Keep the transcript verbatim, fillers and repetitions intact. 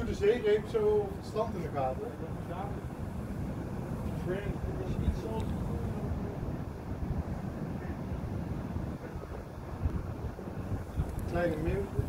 de zeereep zo het stand in de gaten? Frank, dat is niet zoals... Kleine meeuw.